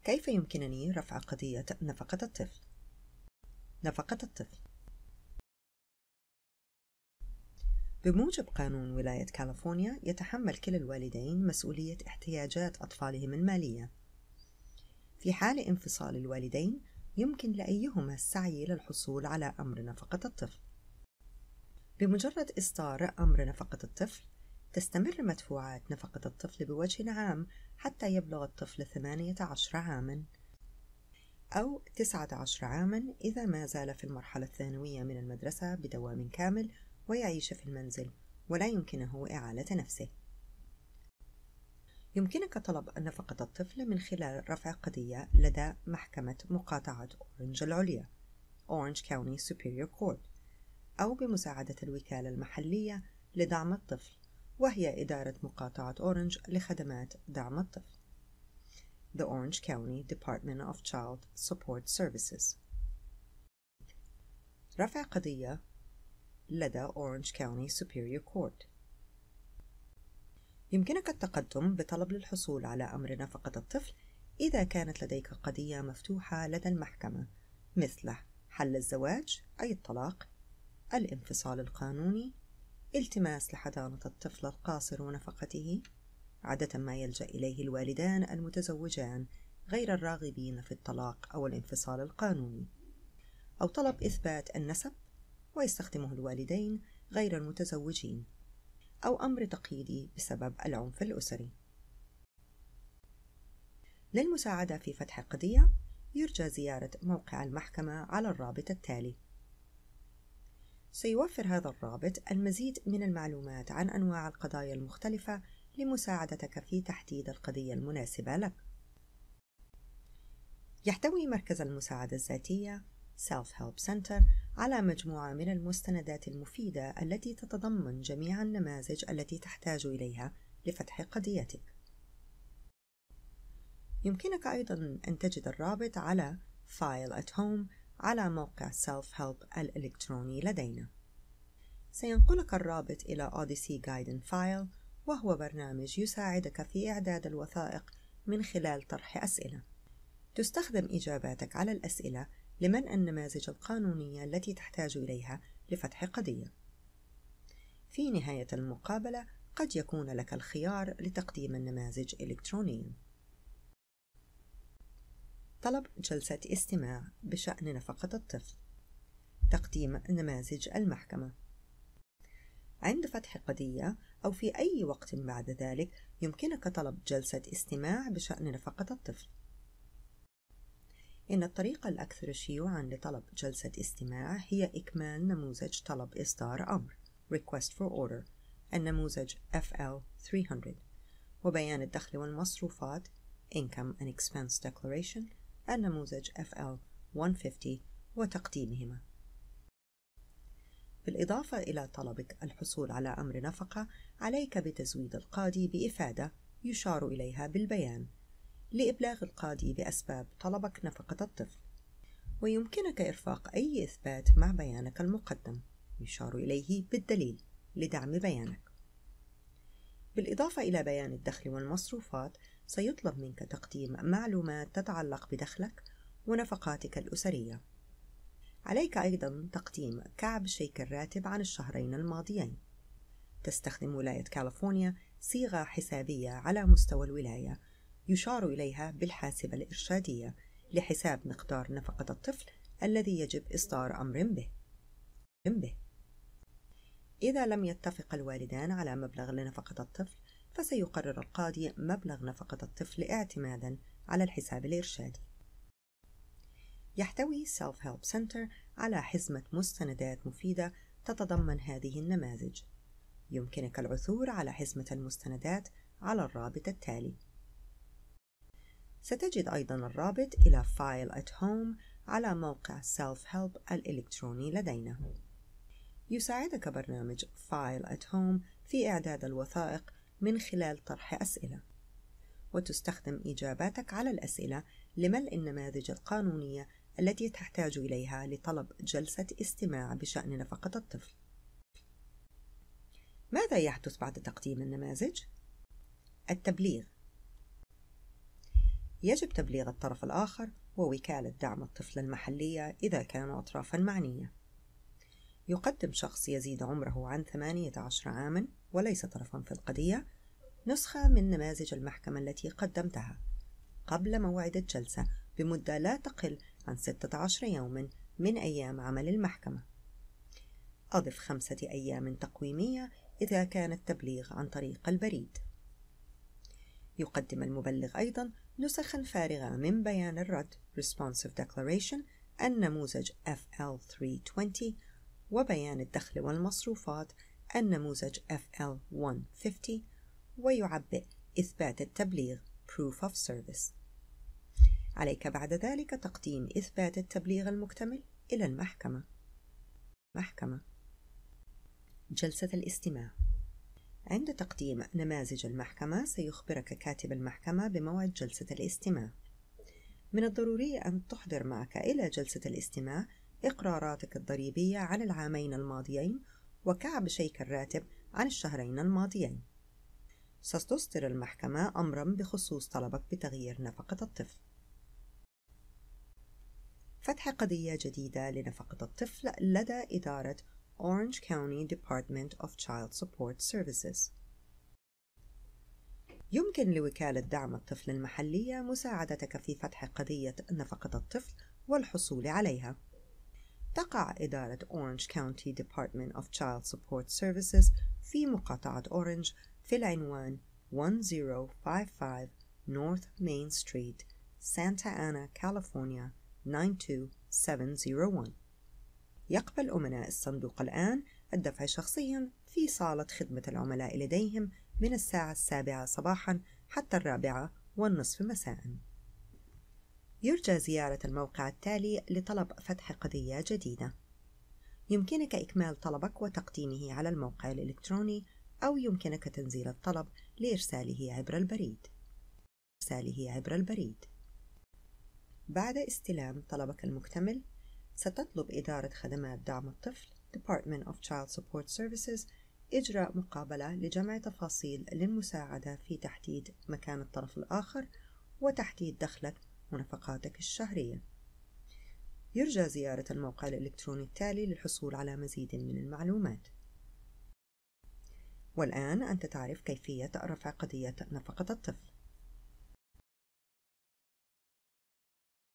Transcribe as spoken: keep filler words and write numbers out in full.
كيف يمكنني رفع قضية نفقة الطفل؟ نفقة الطفل بموجب قانون ولاية كاليفورنيا، يتحمل كلا الوالدين مسؤولية احتياجات أطفالهم المالية. في حال انفصال الوالدين، يمكن لأيهما السعي للحصول على أمر نفقة الطفل. بمجرد إصدار أمر نفقة الطفل، تستمر مدفوعات نفقة الطفل بوجه عام حتى يبلغ الطفل ثمانية عشر عاماً أو تسعة عشر عاماً إذا ما زال في المرحلة الثانوية من المدرسة بدوام كامل ويعيش في المنزل ولا يمكنه إعالة نفسه. يمكنك طلب نفقة الطفل من خلال رفع قضية لدى محكمة مقاطعة أورنج العليا Orange County Superior Court، أو بمساعدة الوكالة المحلية لدعم الطفل، وهي إدارة مقاطعة أورنج لخدمات دعم الطفل The Orange County Department of Child Support Services. رفع قضية لدى Orange County Superior Court. يمكنك التقدم بطلب للحصول على أمر نفقة الطفل إذا كانت لديك قضية مفتوحة لدى المحكمة، مثل حل الزواج أي الطلاق، الانفصال القانوني، التماس لحضانة الطفل القاصر ونفقته، عادة ما يلجأ إليه الوالدان المتزوجان غير الراغبين في الطلاق أو الانفصال القانوني، أو طلب إثبات النسب ويستخدمه الوالدين غير المتزوجين، أو أمر تقييدي بسبب العنف الأسري. للمساعدة في فتح قضية، يرجى زيارة موقع المحكمة على الرابط التالي. سيوفر هذا الرابط المزيد من المعلومات عن أنواع القضايا المختلفة لمساعدتك في تحديد القضية المناسبة لك. يحتوي مركز المساعدة الذاتية Self Help Center على مجموعة من المستندات المفيدة التي تتضمن جميع النماذج التي تحتاج إليها لفتح قضيتك. يمكنك أيضاً أن تجد الرابط على File at Home على موقع Self Help الإلكتروني لدينا. سينقلك الرابط إلى Odyssey Guide and File، وهو برنامج يساعدك في إعداد الوثائق من خلال طرح أسئلة. تستخدم إجاباتك على الأسئلة لمنع النماذج القانونية التي تحتاج إليها لفتح قضية. في نهاية المقابلة، قد يكون لك الخيار لتقديم النماذج إلكترونياً. طلب جلسة استماع بشأن نفقة الطفل. تقديم نماذج المحكمة. عند فتح قضية أو في أي وقت بعد ذلك، يمكنك طلب جلسة استماع بشأن نفقة الطفل. إن الطريقة الأكثر شيوعاً لطلب جلسة استماع هي إكمال نموذج طلب إصدار أمر Request for Order النموذج إف إل ثلاثمئة، وبيان الدخل والمصروفات Income and Expense Declaration النموذج إف إل مئة وخمسين، وتقديمهما. بالإضافة إلى طلبك الحصول على أمر نفقة، عليك بتزويد القاضي بإفادة يشار إليها بالبيان لإبلاغ القاضي بأسباب طلبك نفقة الطفل، ويمكنك إرفاق أي إثبات مع بيانك المقدم يشار إليه بالدليل لدعم بيانك. بالإضافة إلى بيان الدخل والمصروفات، سيطلب منك تقديم معلومات تتعلق بدخلك ونفقاتك الأسرية. عليك أيضاً تقديم كعب شيك الراتب عن الشهرين الماضيين. تستخدم ولاية كاليفورنيا صيغة حسابية على مستوى الولاية يشار إليها بالحاسبة الإرشادية لحساب مقدار نفقة الطفل الذي يجب إصدار أمر به. به. إذا لم يتفق الوالدان على مبلغ لنفقة الطفل، فسيقرر القاضي مبلغ نفقة الطفل اعتماداً على الحساب الإرشادي. يحتوي Self Help Center على حزمة مستندات مفيدة تتضمن هذه النماذج. يمكنك العثور على حزمة المستندات على الرابط التالي. ستجد أيضاً الرابط إلى File at Home على موقع Self Help الإلكتروني لدينا. يساعدك برنامج File at Home في إعداد الوثائق من خلال طرح أسئلة، وتستخدم إجاباتك على الأسئلة لملء النماذج القانونية التي تحتاج إليها لطلب جلسة استماع بشأن نفقة الطفل. ماذا يحدث بعد تقديم النماذج؟ التبليغ. يجب تبليغ الطرف الآخر ووكالة دعم الطفل المحلية إذا كانوا أطرافاً معنية. يقدم شخص يزيد عمره عن ثمانية عشر عاماً وليس طرفاً في القضية نسخة من نماذج المحكمة التي قدمتها قبل موعد الجلسة بمدة لا تقل عن ستة عشر يوماً من أيام عمل المحكمة. أضف خمسة أيام تقويمية إذا كان التبليغ عن طريق البريد. يقدم المبلغ أيضاً نسخاً فارغة من بيان الرد Responsive Declaration النموذج إف إل ثلاثمئة وعشرين وبيان الدخل والمصروفات النموذج إف إل مئة وخمسين، ويعبئ إثبات التبليغ Proof of Service. عليك بعد ذلك تقديم إثبات التبليغ المكتمل إلى المحكمة. محكمة. جلسة الاستماع. عند تقديم نماذج المحكمة سيخبرك كاتب المحكمة بموعد جلسة الاستماع. من الضروري أن تحضر معك إلى جلسة الاستماع إقراراتك الضريبية عن العامين الماضيين وكعب شيك الراتب عن الشهرين الماضيين. ستصدر المحكمة أمرا بخصوص طلبك بتغيير نفقة الطفل. فتح قضية جديدة لنفقة الطفل لدى إدارة Orange County Department of Child Support Services. يمكن لوكالة دعم الطفل المحلية مساعدتك في فتح قضية نفقة الطفل والحصول عليها. تقع إدارة Orange County Department of Child Support Services في مقاطعة أورنج في العنوان ألف وخمسة وخمسين North Main Street, Santa Ana, California تسعة اثنين سبعة صفر واحد. يقبل أمناء الصندوق الآن الدفع شخصياً في صالة خدمة العملاء لديهم من الساعة السابعة صباحاً حتى الرابعة والنصف مساءً. يرجى زيارة الموقع التالي لطلب فتح قضية جديدة. يمكنك إكمال طلبك وتقديمه على الموقع الإلكتروني، أو يمكنك تنزيل الطلب لإرساله عبر البريد. إرساله عبر البريد. بعد استلام طلبك المكتمل، ستطلب إدارة خدمات دعم الطفل Department of Child Support Services إجراء مقابلة لجمع تفاصيل للمساعدة في تحديد مكان الطرف الآخر وتحديد دخلك ونفقاتك الشهرية. يرجى زيارة الموقع الإلكتروني التالي للحصول على مزيد من المعلومات. والآن أنت تعرف كيفية رفع قضية نفقة الطفل.